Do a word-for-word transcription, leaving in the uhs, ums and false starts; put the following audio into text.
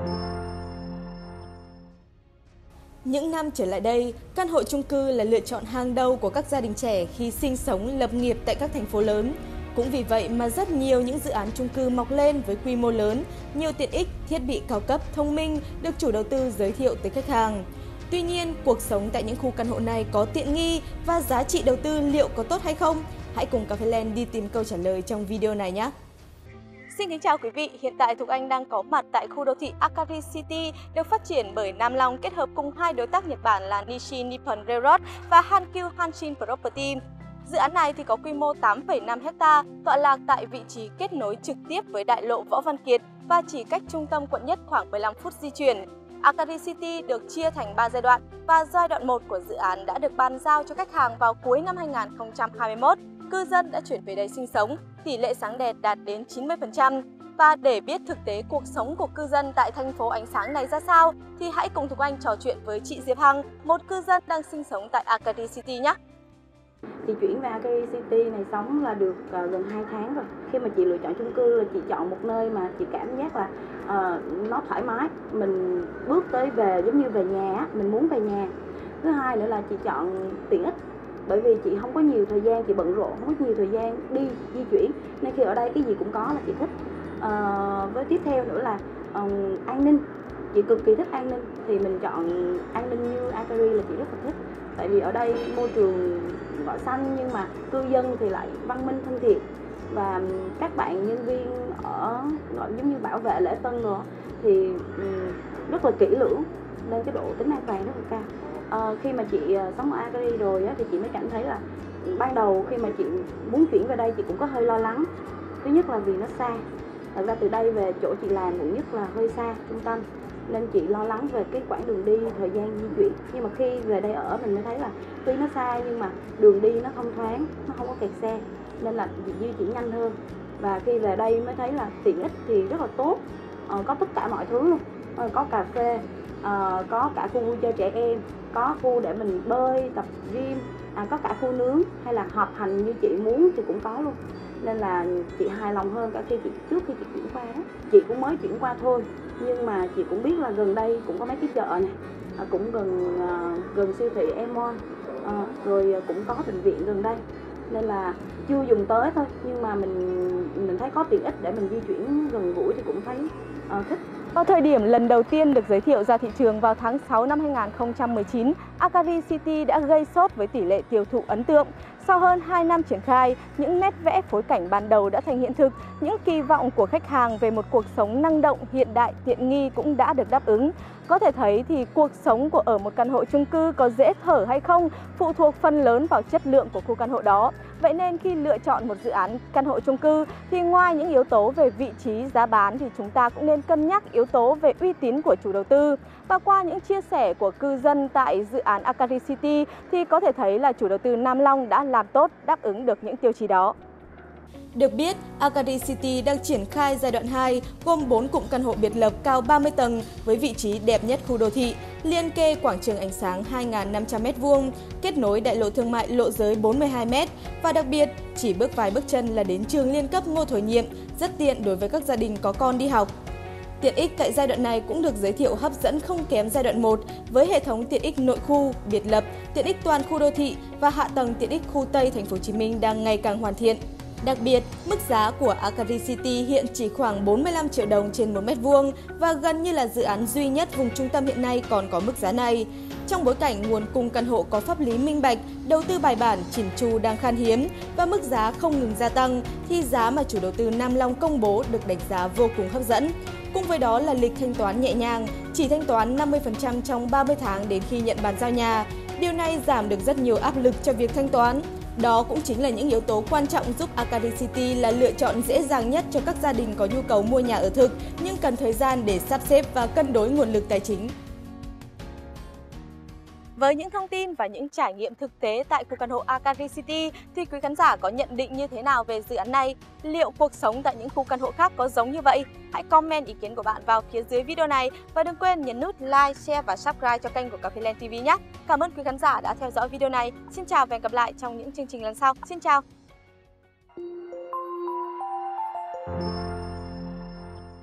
Những năm trở lại đây, căn hộ chung cư là lựa chọn hàng đầu của các gia đình trẻ khi sinh sống lập nghiệp tại các thành phố lớn. Cũng vì vậy mà rất nhiều những dự án chung cư mọc lên với quy mô lớn, nhiều tiện ích, thiết bị cao cấp, thông minh được chủ đầu tư giới thiệu tới khách hàng. Tuy nhiên, cuộc sống tại những khu căn hộ này có tiện nghi và giá trị đầu tư liệu có tốt hay không? Hãy cùng Cà phê Land đi tìm câu trả lời trong video này nhé! Xin kính chào quý vị, hiện tại Thục Anh đang có mặt tại khu đô thị Akari City được phát triển bởi Nam Long kết hợp cùng hai đối tác Nhật Bản là Nishi Nippon Railroad và Hankyu Hanshin Property. Dự án này thì có quy mô tám phẩy năm héc-ta, tọa lạc tại vị trí kết nối trực tiếp với đại lộ Võ Văn Kiệt và chỉ cách trung tâm quận Nhất khoảng mười lăm phút di chuyển. Akari City được chia thành ba giai đoạn và giai đoạn một của dự án đã được bàn giao cho khách hàng vào cuối năm hai nghìn không trăm hai mươi mốt. Cư dân đã chuyển về đây sinh sống, tỷ lệ sáng đèn đạt đến chín mươi phần trăm. Và để biết thực tế cuộc sống của cư dân tại thành phố ánh sáng này ra sao, thì hãy cùng Thục Anh trò chuyện với chị Diệp Hằng, một cư dân đang sinh sống tại Akari City nhé. Chị chuyển về Akari City này sống là được uh, gần hai tháng rồi. Khi mà chị lựa chọn chung cư là chị chọn một nơi mà chị cảm giác là uh, nó thoải mái. Mình bước tới về giống như về nhà, mình muốn về nhà. Thứ hai nữa là chị chọn tiện ích. Bởi vì chị không có nhiều thời gian, chị bận rộn, không có nhiều thời gian đi, di chuyển. Nên khi ở đây cái gì cũng có là chị thích. Uh, với tiếp theo nữa là uh, an ninh. Chị cực kỳ thích an ninh. Thì mình chọn an ninh như Akari là chị rất là thích. Tại vì ở đây môi trường gọi xanh nhưng mà cư dân thì lại văn minh thân thiện. Và các bạn nhân viên ở gọi giống như bảo vệ lễ tân rồi thì um, rất là kỹ lưỡng. Nên cái độ tính an toàn rất là cao. Uh, khi mà chị uh, sống ở Akari rồi á, thì chị mới cảm thấy là ban đầu khi mà chị muốn chuyển về đây chị cũng có hơi lo lắng. Thứ nhất là vì nó xa. Thật ra từ đây về chỗ chị làm cũng nhất là hơi xa trung tâm. Nên chị lo lắng về cái quãng đường đi, thời gian di chuyển. Nhưng mà khi về đây ở mình mới thấy là tuy nó xa nhưng mà đường đi nó thông thoáng, nó không có kẹt xe. Nên là chị di chuyển nhanh hơn. Và khi về đây mới thấy là tiện ích thì rất là tốt. uh, Có tất cả mọi thứ luôn. uh, Có cà phê, uh, có cả khu vui chơi trẻ em, có khu để mình bơi, tập gym, à, có cả khu nướng hay là họp hành như chị muốn thì cũng có luôn. Nên là chị hài lòng hơn cả khi chị trước khi chị chuyển qua đó. Chị cũng mới chuyển qua thôi, nhưng mà chị cũng biết là gần đây cũng có mấy cái chợ này, à, cũng gần à, gần siêu thị Emon, à, rồi cũng có bệnh viện gần đây. Nên là chưa dùng tới thôi, nhưng mà mình mình thấy có tiện ích để mình di chuyển gần gũi thì cũng thấy à, thích. Vào thời điểm lần đầu tiên được giới thiệu ra thị trường vào tháng sáu năm hai nghìn không trăm mười chín, Akari City đã gây sốt với tỷ lệ tiêu thụ ấn tượng. Sau hơn hai năm triển khai, những nét vẽ phối cảnh ban đầu đã thành hiện thực, những kỳ vọng của khách hàng về một cuộc sống năng động, hiện đại, tiện nghi cũng đã được đáp ứng. Có thể thấy thì cuộc sống của ở một căn hộ chung cư có dễ thở hay không phụ thuộc phần lớn vào chất lượng của khu căn hộ đó. Vậy nên khi lựa chọn một dự án căn hộ chung cư thì ngoài những yếu tố về vị trí, giá bán thì chúng ta cũng nên cân nhắc yếu tố về uy tín của chủ đầu tư. Và qua những chia sẻ của cư dân tại dự án Akari City thì có thể thấy là chủ đầu tư Nam Long đã làm tốt, đáp ứng được những tiêu chí đó. Được biết, Akari City đang triển khai giai đoạn hai gồm bốn cụm căn hộ biệt lập cao ba mươi tầng với vị trí đẹp nhất khu đô thị, liên kề quảng trường ánh sáng hai nghìn năm trăm mét vuông, kết nối đại lộ thương mại lộ giới bốn mươi hai mét và đặc biệt chỉ bước vài bước chân là đến trường liên cấp Ngô Thổi Nhiệm, rất tiện đối với các gia đình có con đi học. Tiện ích tại giai đoạn này cũng được giới thiệu hấp dẫn không kém giai đoạn một với hệ thống tiện ích nội khu, biệt lập, tiện ích toàn khu đô thị và hạ tầng tiện ích khu Tây Thành phố Hồ Chí Minh đang ngày càng hoàn thiện. Đặc biệt, mức giá của Akari City hiện chỉ khoảng bốn mươi lăm triệu đồng trên một mét vuông và gần như là dự án duy nhất vùng trung tâm hiện nay còn có mức giá này. Trong bối cảnh nguồn cung căn hộ có pháp lý minh bạch, đầu tư bài bản, chỉn chu đang khan hiếm và mức giá không ngừng gia tăng, thì giá mà chủ đầu tư Nam Long công bố được đánh giá vô cùng hấp dẫn. Cùng với đó là lịch thanh toán nhẹ nhàng, chỉ thanh toán năm mươi phần trăm trong ba mươi tháng đến khi nhận bàn giao nhà. Điều này giảm được rất nhiều áp lực cho việc thanh toán. Đó cũng chính là những yếu tố quan trọng giúp Akari City là lựa chọn dễ dàng nhất cho các gia đình có nhu cầu mua nhà ở thực nhưng cần thời gian để sắp xếp và cân đối nguồn lực tài chính. Với những thông tin và những trải nghiệm thực tế tại khu căn hộ Akari City thì quý khán giả có nhận định như thế nào về dự án này? Liệu cuộc sống tại những khu căn hộ khác có giống như vậy? Hãy comment ý kiến của bạn vào phía dưới video này và đừng quên nhấn nút like, share và subscribe cho kênh của Cà phê Land ti vi nhé. Cảm ơn quý khán giả đã theo dõi video này. Xin chào và hẹn gặp lại trong những chương trình lần sau. Xin chào!